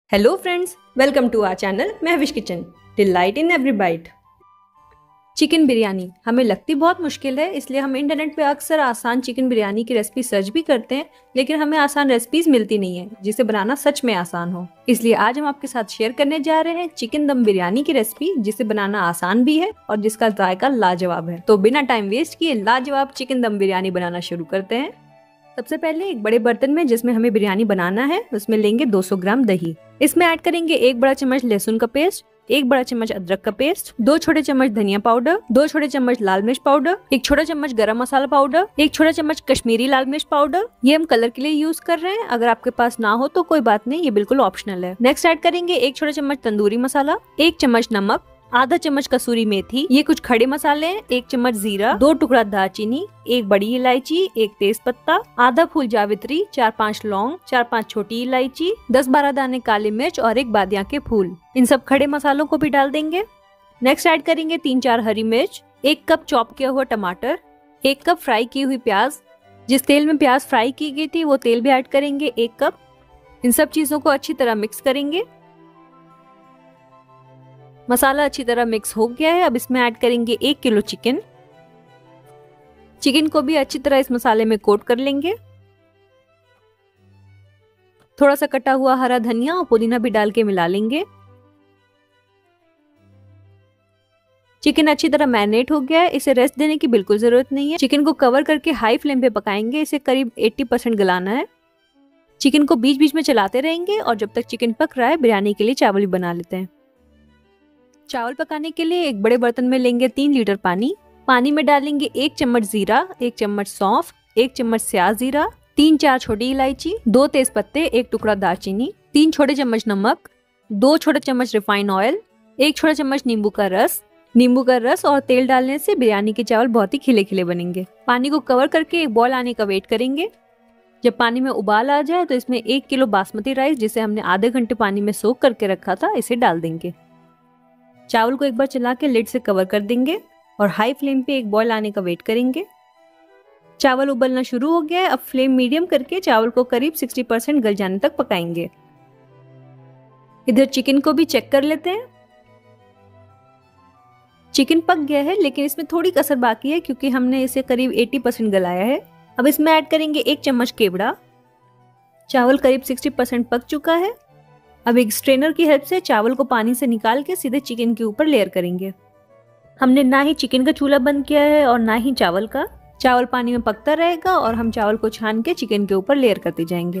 Hello friends, welcome to our channel Mahvish kitchen. Delight in every bite. Chicken biryani हमें लगती बहुत मुश्किल है, इसलिए हम इंटरनेट पे अक्सर आसान चिकन बिरयानी की रेसिपी सर्च भी करते हैं, लेकिन हमें आसान रेसिपीज मिलती नहीं है जिसे बनाना सच में आसान हो। इसलिए आज हम आपके साथ शेयर करने जा रहे हैं चिकन दम बिरयानी की रेसिपी, जिसे बनाना आसान भी है और जिसका जायका लाजवाब है। तो बिना टाइम वेस्ट किए लाजवाब चिकन दम बिरयानी बनाना शुरू करते हैं। सबसे पहले एक बड़े बर्तन में जिसमें हमें बिरयानी बनाना है, उसमें लेंगे 200 ग्राम दही। इसमें ऐड करेंगे 1 बड़ा चम्मच लहसुन का पेस्ट, 1 बड़ा चम्मच अदरक का पेस्ट, 2 छोटे चम्मच धनिया पाउडर, 2 छोटे चम्मच लाल मिर्च पाउडर, 1 छोटा चम्मच गरम मसाला पाउडर, 1 छोटा चम्मच कश्मीरी लाल मिर्च पाउडर। ये हम कलर के लिए यूज कर रहे हैं, अगर आपके पास ना हो तो कोई बात नहीं, ये बिल्कुल ऑप्शनल है। नेक्स्ट ऐड करेंगे 1 छोटा चम्मच तंदूरी मसाला, 1 चम्मच नमक, आधा चम्मच कसूरी मेथी, ये कुछ खड़े मसाले हैं, 1 चम्मच जीरा, 2 टुकड़ा दालचीनी, 1 बड़ी इलायची, 1 तेज पत्ता, आधा फूल जावित्री, 4-5 लौंग, 4-5 छोटी इलायची, 10-12 दाने काली मिर्च और 1 बादियां के फूल। इन सब खड़े मसालों को भी डाल देंगे। नेक्स्ट ऐड करेंगे 3-4 हरी मिर्च, 1 कप चॉप किया हुआ टमाटर, 1 कप फ्राई की हुई प्याज। जिस तेल में प्याज फ्राई की गई थी वो तेल भी ऐड करेंगे 1 कप। इन सब चीजों को अच्छी तरह मिक्स करेंगे। मसाला अच्छी तरह मिक्स हो गया है, अब इसमें ऐड करेंगे 1 किलो चिकन। चिकन को भी अच्छी तरह इस मसाले में कोट कर लेंगे। थोड़ा सा कटा हुआ हरा धनिया और पुदीना भी डाल के मिला लेंगे। चिकन अच्छी तरह मैरिनेट हो गया है, इसे रेस्ट देने की बिल्कुल जरूरत नहीं है। चिकन को कवर करके हाई फ्लेम पे पकाएंगे, इसे करीब 80% गलाना है। चिकन को बीच बीच में चलाते रहेंगे और जब तक चिकन पक रहा है बिरयानी के लिए चावल भी बना लेते हैं। चावल पकाने के लिए एक बड़े बर्तन में लेंगे 3 लीटर पानी। पानी में डालेंगे 1 चम्मच जीरा, 1 चम्मच सौंफ, 1 चम्मच स्याज जीरा, 3-4 छोटी इलायची, 2 तेज पत्ते, 1 टुकड़ा दालचीनी, 3 छोटे चम्मच नमक, 2 छोटे चम्मच रिफाइंड ऑयल, 1 छोटा चम्मच नींबू का रस। नींबू का रस और तेल डालने से बिरयानी के चावल बहुत ही खिले खिले बनेंगे। पानी को कवर करके एक बॉयल आने का वेट करेंगे। जब पानी में उबाल आ जाए तो इसमें 1 किलो बासमती राइस, जिसे हमने आधे घंटे पानी में सोक करके रखा था, इसे डाल देंगे। चावल को एक बार चला के लिड से कवर कर देंगे और हाई फ्लेम पे एक बॉयल आने का वेट करेंगे। चावल उबलना शुरू हो गया है, अब फ्लेम मीडियम करके चावल को करीब 60% गल जाने तक पकाएंगे। इधर चिकन को भी चेक कर लेते हैं। चिकन पक गया है, लेकिन इसमें थोड़ी कसर बाकी है क्योंकि हमने इसे करीब 80% गलाया है। अब इसमें ऐड करेंगे 1 चम्मच केवड़ा। चावल करीब 60% पक चुका है। अब एक स्ट्रेनर की हेल्प से चावल को पानी से निकाल के सीधे चिकन के ऊपर लेयर करेंगे। हमने ना ही चिकन का चूल्हा बंद किया है और ना ही चावल का। चावल पानी में पकता रहेगा और हम चावल को छान के चिकन के ऊपर लेयर करते जाएंगे।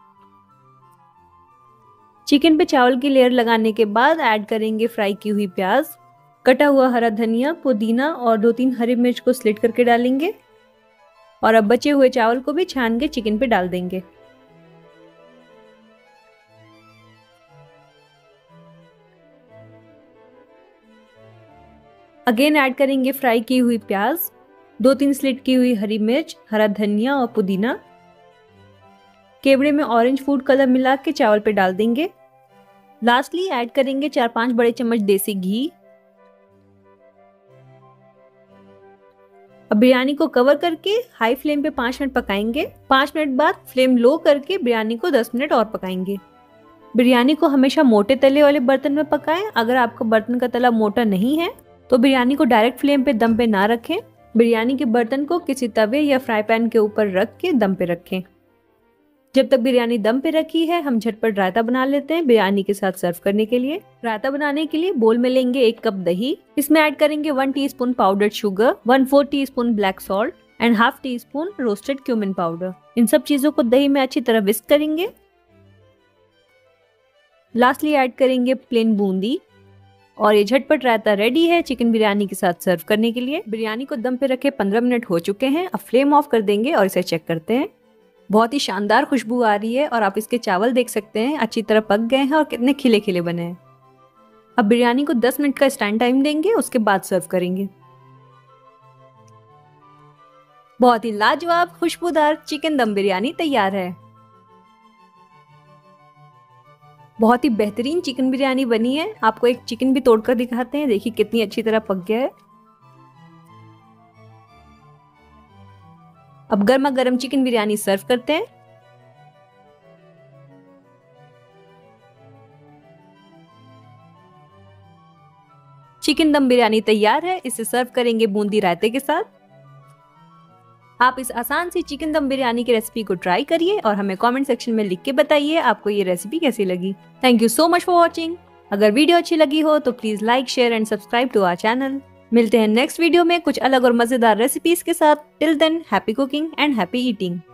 चिकन पे चावल की लेयर लगाने के बाद ऐड करेंगे फ्राई की हुई प्याज, कटा हुआ हरा धनिया, पुदीना और 2-3 हरी मिर्च को स्लिट करके डालेंगे और अब बचे हुए चावल को भी छान के चिकन पे डाल देंगे। अगेन ऐड करेंगे फ्राई की हुई प्याज, 2-3 स्लिट की हुई हरी मिर्च, हरा धनिया और पुदीना। केवड़े में ऑरेंज फूड कलर मिला के चावल पे डाल देंगे। लास्टली ऐड करेंगे 4-5 बड़े चम्मच देसी घी। अब बिरयानी को कवर करके हाई फ्लेम पे 5 मिनट पकाएंगे। 5 मिनट बाद फ्लेम लो करके बिरयानी को 10 मिनट और पकाएंगे। बिरयानी को हमेशा मोटे तले वाले बर्तन में पकाएं। अगर आपका बर्तन का तला मोटा नहीं है तो बिरयानी को डायरेक्ट फ्लेम पे दम पे ना रखें। बिरयानी के बर्तन को किसी तवे या फ्राई पैन के ऊपर रख के दम पे रखें। जब तक बिरयानी दम पे रखी है, हम झटपट रायता बना लेते हैं बिरयानी के साथ सर्व करने के लिए। रायता बनाने के लिए बोल में लेंगे 1 कप दही। इसमें ऐड करेंगे 1 teaspoon powdered sugar, 1/4 teaspoon black salt and ½ teaspoon roasted cumin powder. इन सब चीजों को दही में अच्छी तरह विस्क करेंगे। लास्टली ऐड करेंगे प्लेन बूंदी और ये झटपट रायता रेडी है चिकन बिरयानी के साथ सर्व करने के लिए। बिरयानी को दम पे रखे 15 मिनट हो चुके हैं। अब फ्लेम ऑफ कर देंगे और इसे चेक करते हैं। बहुत ही शानदार खुशबू आ रही है और आप इसके चावल देख सकते हैं अच्छी तरह पक गए हैं और कितने खिले खिले बने हैं। अब बिरयानी को 10 मिनट का स्टैंड टाइम देंगे, उसके बाद सर्व करेंगे। बहुत ही लाजवाब खुशबूदार चिकन दम बिरयानी तैयार है। बहुत ही बेहतरीन चिकन बिरयानी बनी है। आपको एक चिकन भी तोड़कर दिखाते हैं, देखिए कितनी अच्छी तरह पक गया है। अब गर्मा गर्म चिकन बिरयानी सर्व करते हैं। चिकन दम बिरयानी तैयार है। इसे सर्व करेंगे बूंदी रायते के साथ। आप इस आसान सी चिकन दम बिरयानी की रेसिपी को ट्राई करिए और हमें कमेंट सेक्शन में लिख के बताइए आपको ये रेसिपी कैसी लगी। Thank you so much for watching. अगर वीडियो अच्छी लगी हो तो please like, share and subscribe to our channel. मिलते हैं नेक्स्ट वीडियो में कुछ अलग और मजेदार रेसिपीज के साथ। Till then, happy cooking and happy eating.